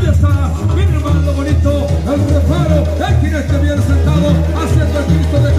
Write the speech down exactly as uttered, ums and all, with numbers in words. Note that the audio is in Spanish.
Ahí está, miren hermano bonito, el reparo, el jinete bien sentado, haciendo el Cristo de